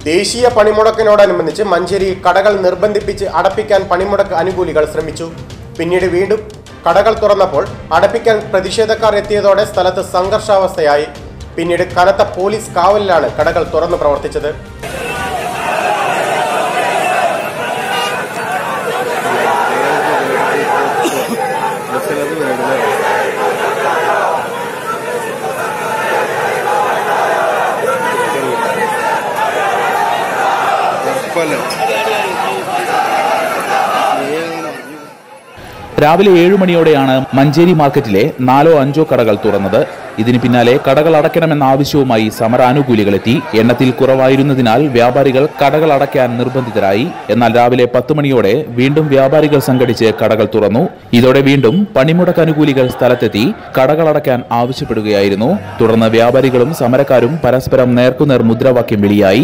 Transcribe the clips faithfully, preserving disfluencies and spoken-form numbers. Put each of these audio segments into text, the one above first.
ദേശീയ പണിമുടക്കിനോടനുബന്ധിച്ച് മഞ്ചേരി കടകൾ നിർബന്ധിപ്പിച്ച് അടപ്പിക്കാൻ പണിമുടക്ക് അനുകൂലികൾ ശ്രമിച്ചു. പിന്നീട് വീണ്ടും കടകൾ തുറന്നപ്പോൾ അടപ്പിക്കാൻ പ്രതിഷേധക്കാർ എത്തിയതോടെ സ്ഥലത്ത് സംഘർഷാവസ്ഥയായി. പിന്നീട് കനത്ത പോലീസ് കാവലിലാണ് കടകൾ തുറന്നു പ്രവർത്തിച്ചത്. രാവിലെ ഏഴു മണിയോടെയാണ് മഞ്ചേരി മാർക്കറ്റിലെ നാലോ അഞ്ചോ കടകൾ തുറന്നത്. ഇതിന് പിന്നാലെ കടകൾ അടയ്ക്കണമെന്ന ആവശ്യവുമായി സമരാനുകൂലികളെത്തി. എണ്ണത്തിൽ കുറവായിരുന്നതിനാൽ വ്യാപാരികൾ കടകൾ അടയ്ക്കാൻ നിർബന്ധിതരായി. എന്നാൽ രാവിലെ പത്ത് മണിയോടെ വീണ്ടും വ്യാപാരികൾ സംഘടിച്ച് കടകൾ തുറന്നു. ഇതോടെ വീണ്ടും പണിമുടക്ക് അനുകൂലികൾ സ്ഥലത്തെത്തി കടകൾ അടയ്ക്കാൻ ആവശ്യപ്പെടുകയായിരുന്നു. തുടർന്ന് വ്യാപാരികളും സമരക്കാരും പരസ്പരം നേർക്കുനേർ മുദ്രാവാക്യം വിളിയായി.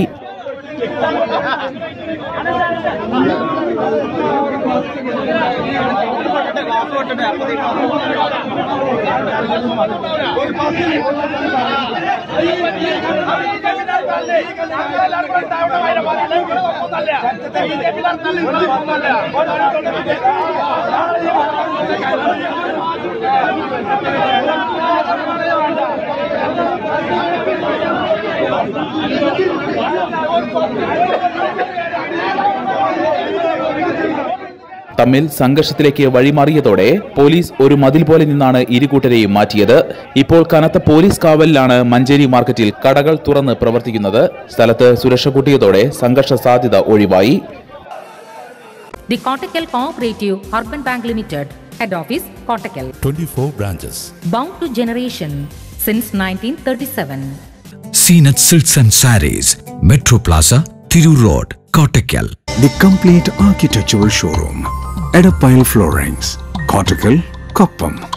തമ്മിൽ സംഘർഷത്തിലേക്ക് വഴിമാറിയതോടെ പോലീസ് ഒരു മതിൽ പോലെ നിന്നാണ് ഇരുകൂട്ടരെയും മാറ്റിയത്. ഇപ്പോൾ കനത്ത പോലീസ് കാവലിലാണ് മഞ്ചേരി മാർക്കറ്റിൽ കടകൾ തുറന്ന് പ്രവർത്തിക്കുന്നത്. സ്ഥലത്ത് സുരക്ഷ കൂട്ടിയതോടെ സംഘർഷ സാധ്യത ഒഴിവായി. The Kottakkal Cooperative Urban Bank Limited, Head Office, Kottakkal. twenty-four branches. Bound to generation since nineteen thirty-seven. Seenat Silks and Sarees, Metro Plaza, Thiru Road, Kottakkal. The complete architectural showroom. Edapile Floorings, Kottakkal, Koppam.